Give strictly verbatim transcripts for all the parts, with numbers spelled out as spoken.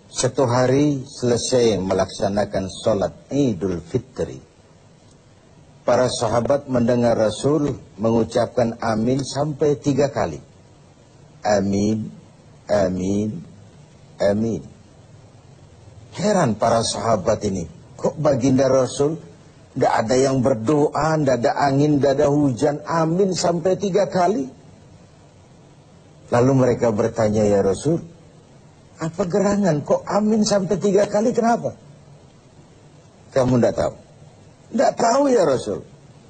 Satu hari selesai melaksanakan sholat Idul Fitri, para sahabat mendengar Rasul mengucapkan amin sampai tiga kali. Amin, amin, amin. Heran para sahabat ini, kok baginda Rasul tidak ada yang berdoa, tidak ada angin, tidak ada hujan, amin sampai tiga kali. Lalu mereka bertanya, ya Rasul, apa gerangan kok amin sampai tiga kali, kenapa? Kamu tidak tahu? Tidak tahu ya Rasul.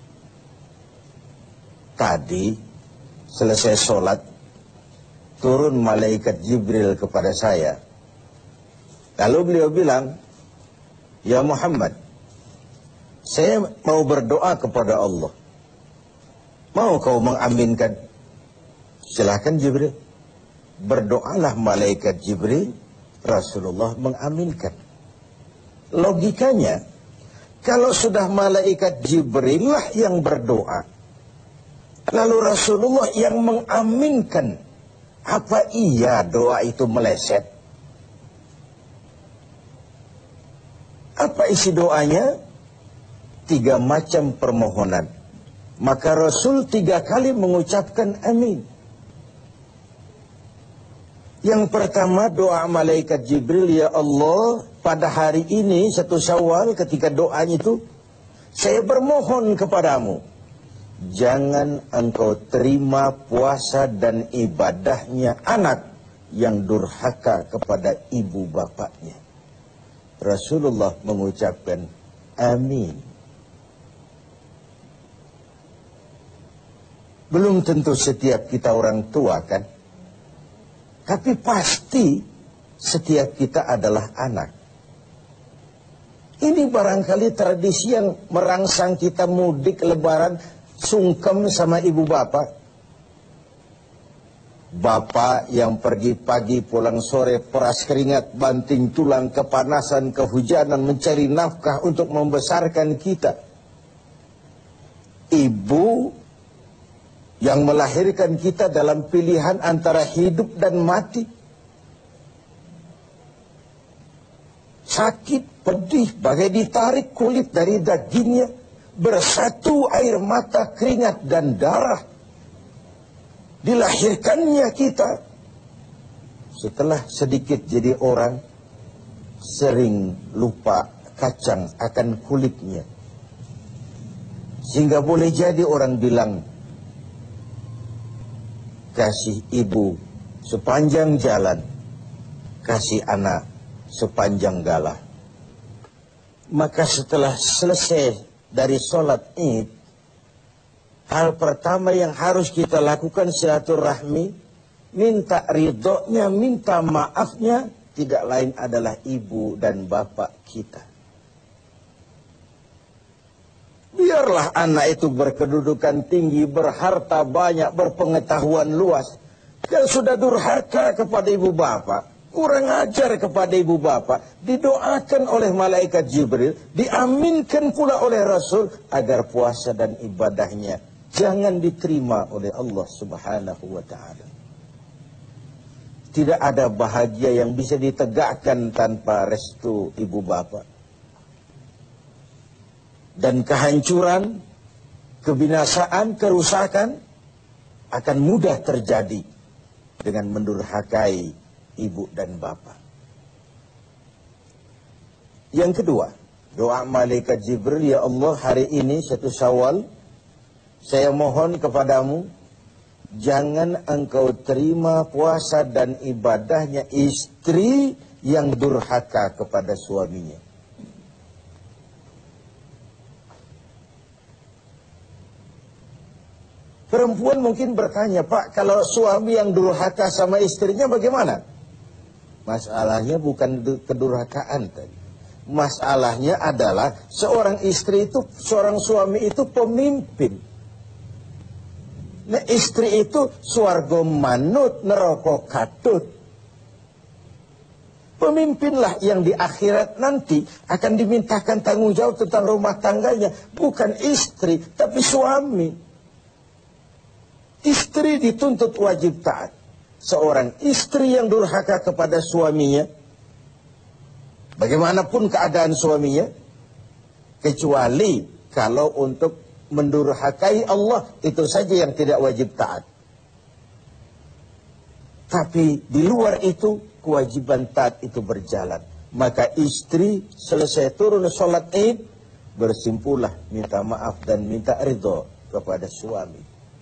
Tadi selesai sholat, turun malaikat Jibril kepada saya. Lalu beliau bilang, ya Muhammad, saya mau berdoa kepada Allah. Mau kau mengaminkan? Silahkan Jibril. Berdoalah malaikat Jibril, Rasulullah mengaminkan. Logikanya, kalau sudah malaikat Jibril lah yang berdoa, lalu Rasulullah yang mengaminkan, apa iya doa itu meleset? Apa isi doanya? Tiga macam permohonan. Maka Rasul tiga kali mengucapkan amin. Yang pertama doa malaikat Jibril, ya Allah, pada hari ini satu Syawal ketika doanya itu, saya bermohon kepadamu, jangan engkau terima puasa dan ibadahnya anak yang durhaka kepada ibu bapaknya. Rasulullah mengucapkan amin. Belum tentu setiap kita orang tua kan, tapi pasti setiap kita adalah anak. Ini barangkali tradisi yang merangsang kita mudik lebaran, sungkem sama ibu bapak. Bapak yang pergi pagi pulang sore, peras keringat, banting tulang, kepanasan, kehujanan, mencari nafkah untuk membesarkan kita. Ibu yang melahirkan kita dalam pilihan antara hidup dan mati. Sakit, pedih, bagai ditarik kulit dari dagingnya, bersatu air mata, keringat dan darah. Dilahirkannya kita. Setelah sedikit jadi orang, sering lupa kacang akan kulitnya. Sehingga boleh jadi orang bilang, kasih ibu sepanjang jalan, kasih anak sepanjang galah. Maka setelah selesai dari sholat Id, hal pertama yang harus kita lakukan silaturahmi, minta ridhonya, minta maafnya, tidak lain adalah ibu dan bapak kita. Biarlah anak itu berkedudukan tinggi, berharta banyak, berpengetahuan luas. Kalau sudah durhaka kepada ibu bapak, kurang ajar kepada ibu bapak, didoakan oleh malaikat Jibril, diaminkan pula oleh Rasul, agar puasa dan ibadahnya jangan diterima oleh Allah Subhanahu wa ta'ala. Tidak ada bahagia yang bisa ditegakkan tanpa restu ibu bapak. Dan kehancuran, kebinasaan, kerusakan akan mudah terjadi dengan mendurhakai ibu dan bapak. Yang kedua, doa malaikat Jibril, ya Allah, hari ini satu Syawal, saya mohon kepadamu, jangan engkau terima puasa dan ibadahnya istri yang durhaka kepada suaminya. Perempuan mungkin bertanya, Pak, kalau suami yang durhaka sama istrinya bagaimana? Masalahnya bukan kedurhakaan tadi. Masalahnya adalah seorang istri itu, seorang suami itu pemimpin. Nah, istri itu swarga manut, neraka katut. Pemimpinlah yang di akhirat nanti akan dimintakan tanggung jawab tentang rumah tangganya. Bukan istri, tapi suami. Istri dituntut wajib taat. Seorang istri yang durhaka kepada suaminya, bagaimanapun keadaan suaminya, kecuali kalau untuk mendurhakai Allah, itu saja yang tidak wajib taat. Tapi di luar itu, kewajiban taat itu berjalan. Maka istri selesai turun sholat Id, bersimpulah minta maaf dan minta ridho kepada suami.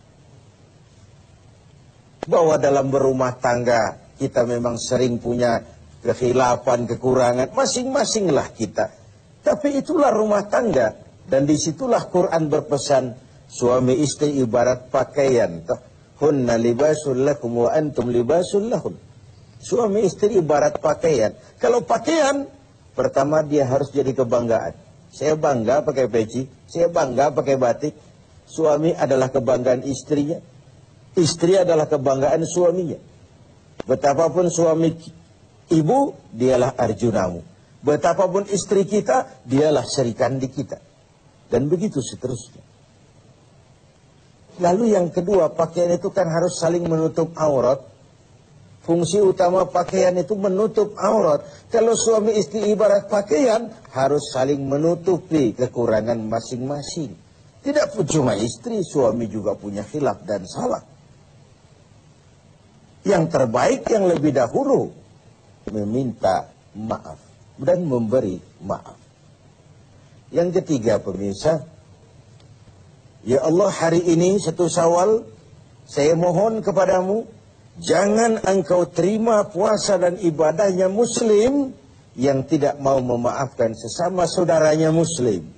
Bahwa dalam berumah tangga kita memang sering punya kekhilafan, kekurangan, masing-masinglah kita. Tapi itulah rumah tangga, dan disitulah Quran berpesan, suami istri ibarat pakaian. Hunna libasul lakum wa antum libasul lahun. Suami istri ibarat pakaian. Kalau pakaian, pertama dia harus jadi kebanggaan. Saya bangga pakai peci, saya bangga pakai batik. Suami adalah kebanggaan istrinya, istri adalah kebanggaan suaminya. Betapapun suami ibu, dialah arjunamu. Betapapun istri kita, dialah serikandi kita. Dan begitu seterusnya. Lalu yang kedua, pakaian itu kan harus saling menutup aurat. Fungsi utama pakaian itu menutup aurat. Kalau suami istri ibarat pakaian, harus saling menutupi kekurangan masing-masing. Tidak cuma istri, suami juga punya khilaf dan salah. Yang terbaik yang lebih dahulu, meminta maaf dan memberi maaf. Yang ketiga pemirsa, ya Allah, hari ini satu Syawal, saya mohon kepadamu, jangan engkau terima puasa dan ibadahnya muslim yang tidak mau memaafkan sesama saudaranya muslim.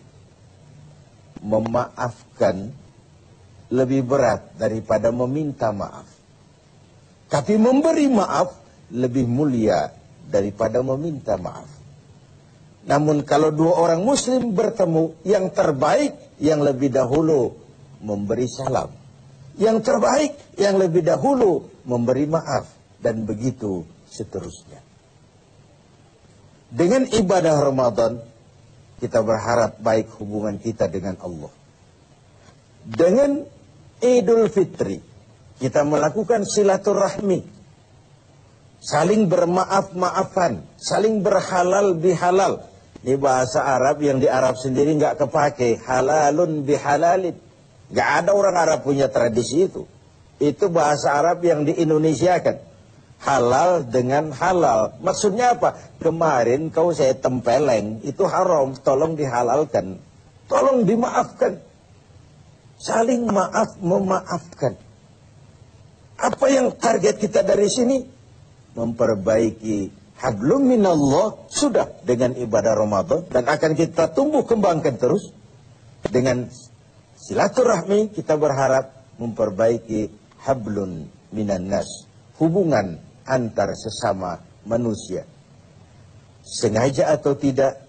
Memaafkan lebih berat daripada meminta maaf. Tapi memberi maaf lebih mulia daripada meminta maaf. Namun kalau dua orang muslim bertemu, yang terbaik yang lebih dahulu memberi salam. Yang terbaik yang lebih dahulu memberi maaf. Dan begitu seterusnya. Dengan ibadah Ramadan, kita berharap baik hubungan kita dengan Allah. Dengan Idul Fitri, kita melakukan silaturahmi. Saling bermaaf-maafan, saling berhalal bihalal. Ini bahasa Arab yang di Arab sendiri nggak kepake. Halalun bihalalin. Nggak ada orang Arab punya tradisi itu. Itu bahasa Arab yang di Indonesia kan. Halal dengan halal. Maksudnya apa? Kemarin kau saya tempeleng, itu haram. Tolong dihalalkan. Tolong dimaafkan. Saling maaf memaafkan. Apa yang target kita dari sini? Memperbaiki hablum minallah, sudah dengan ibadah Ramadan, dan akan kita tumbuh kembangkan terus. Dengan silaturahmi kita berharap memperbaiki hablun minan nas, hubungan antar sesama manusia. Sengaja atau tidak,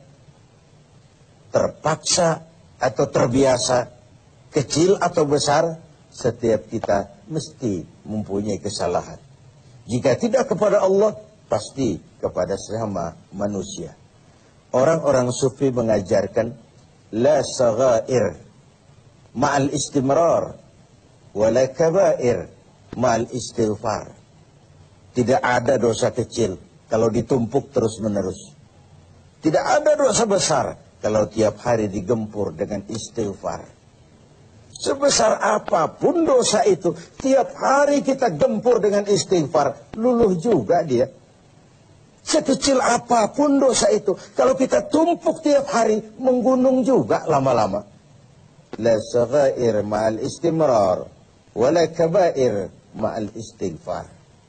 terpaksa atau terbiasa, kecil atau besar, setiap kita mesti mempunyai kesalahan. Jika tidak kepada Allah, pasti kepada sesama manusia. Orang-orang sufi mengajarkan la saghair ma'al istimrar wa la kabair ma'al istighfar. Tidak ada dosa kecil kalau ditumpuk terus-menerus. Tidak ada dosa besar kalau tiap hari digempur dengan istighfar. Sebesar apapun dosa itu, tiap hari kita gempur dengan istighfar, luluh juga dia. Sekecil apapun dosa itu, kalau kita tumpuk tiap hari, menggunung juga lama-lama. La saghair ma'al istimrar, wa la kabair ma'al istighfar.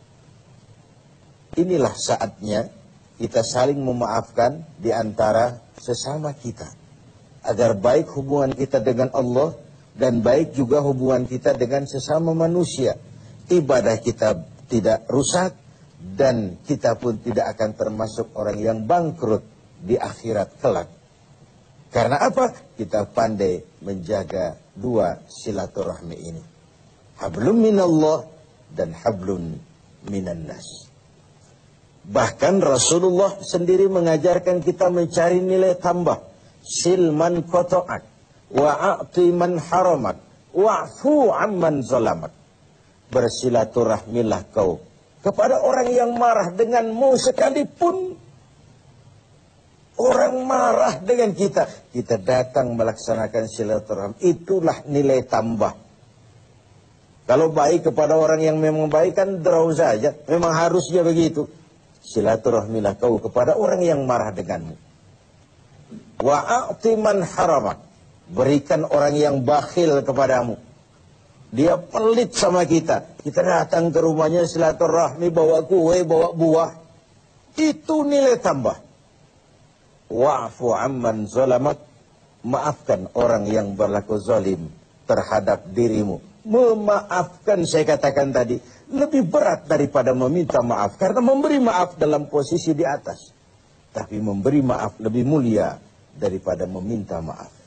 Inilah saatnya kita saling memaafkan di antara sesama kita. Agar baik hubungan kita dengan Allah, dan baik juga hubungan kita dengan sesama manusia. Ibadah kita tidak rusak, dan kita pun tidak akan termasuk orang yang bangkrut di akhirat kelak. Karena apa? Kita pandai menjaga dua silaturahmi ini. Hablum minallah dan hablun minan nas. Bahkan Rasulullah sendiri mengajarkan kita mencari nilai tambah. Silman koto'ak, wa'ati man haramak, wa'fu amman zalamak. Bersilaturahmilah kau kepada orang yang marah denganmu sekalipun. Orang marah dengan kita, kita datang melaksanakan silaturahmi. Itulah nilai tambah. Kalau baik kepada orang yang memang baik kan draw saja, memang harusnya begitu. Silaturahmilah kau kepada orang yang marah denganmu. Wa'ati man haramak, berikan orang yang bakhil kepadamu. Dia pelit sama kita. Kita datang ke rumahnya silaturahmi, bawa kue, bawa buah. Itu nilai tambah. Wa'fu amman zalamak, maafkan orang yang berlaku zalim terhadap dirimu. Memaafkan, saya katakan tadi, lebih berat daripada meminta maaf. Karena memberi maaf dalam posisi di atas. Tapi memberi maaf lebih mulia daripada meminta maaf.